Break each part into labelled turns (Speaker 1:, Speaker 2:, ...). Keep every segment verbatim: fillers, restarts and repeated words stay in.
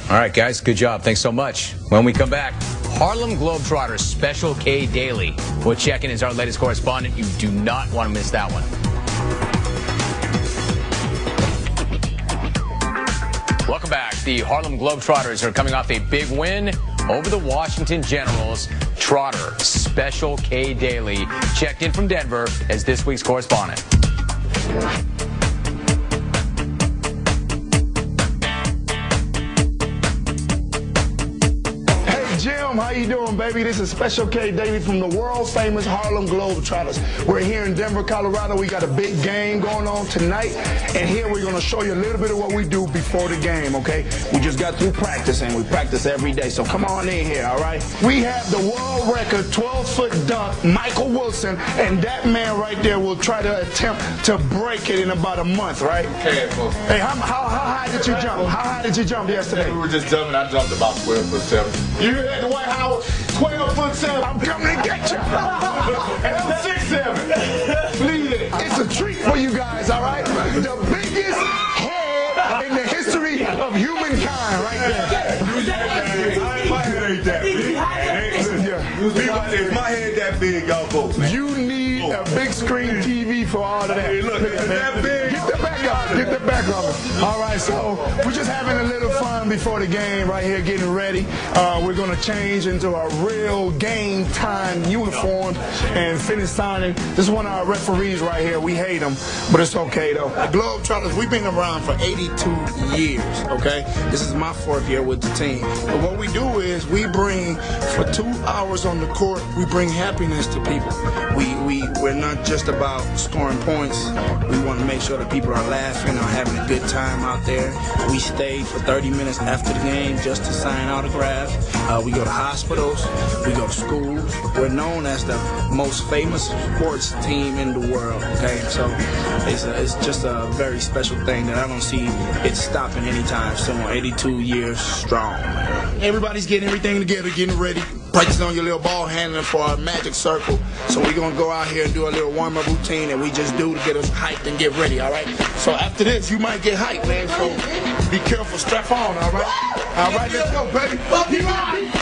Speaker 1: All right, guys, good job. Thanks so much. When we come back, Harlem Globetrotters Special K Daily. We'll check in as our latest correspondent. You do not want to miss that one. Welcome back. The Harlem Globetrotters are coming off a big win over the Washington Generals. Trotter Special K Daily checked in from Denver as this week's correspondent.
Speaker 2: Jim, how you doing, baby? This is Special K Daily from the world-famous Harlem Globetrotters. We're here in Denver, Colorado. We got a big game going on tonight, and here we're going to show you a little bit of what we do before the game, okay? We just got through practicing. We practice every day, so come on in here, all right? We have the world record twelve-foot dunk, Michael Wilson, and that man right there will try to attempt to break it in about a month, right?
Speaker 3: Careful.
Speaker 2: Hey, how, how, how high did you jump? How high did you jump yesterday?
Speaker 3: We were just jumping. I jumped about twelve foot seven. You hear that, Dwight Howard? twelve foot seven.
Speaker 2: I'm coming to get you.
Speaker 3: And I'm six seven. Lead it.
Speaker 2: It's a treat for you guys, all right? The biggest head in the history of humankind right there.
Speaker 3: My head ain't that big. If my head that big, y'all vote, man.
Speaker 2: You need a big screen T V for all of that.
Speaker 3: Hey, look, is that big?
Speaker 2: Get the back up. Get the back of it. All right, so we're just having a little fun before the game right here, getting ready. Uh, we're going to change into a real game time uniform and finish signing. This is one of our referees right here. We hate him, but it's okay, though.
Speaker 4: Globetrotters, we've been around for eighty-two years, okay? This is my fourth year with the team. But what we do is we bring, for two hours on the court, we bring happiness to people. We, we, we're not just about scoring points. We want to make sure that people are laughing or having a good time out there. We stayed for thirty minutes after the game just to sign autographs. Uh, we go to hospitals. We go to schools. We're known as the most famous sports team in the world, okay? So it's, a, it's just a very special thing that I don't see it stopping anytime soon. eighty-two years strong. Everybody's getting everything together, getting ready. Practicing on your little ball handling for our magic circle. So we're going to go out here and do a little warm-up routine that we just do to get us hyped and get ready, all right? So after this, you might get hyped, man. So be careful, strap on, all right? All right, let's go, baby.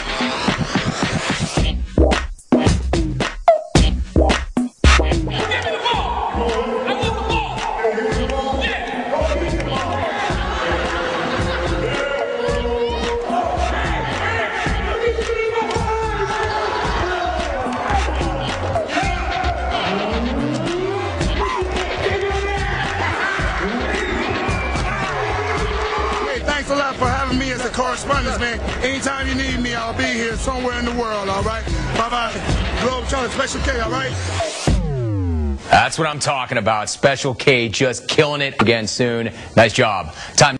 Speaker 4: Thanks a lot for having me as a correspondent, man. Anytime you need me, I'll be here somewhere in the world, all right? Bye-bye. Globetrotter Special K, all right?
Speaker 1: That's what I'm talking about. Special K just killing it again soon. Nice job. Time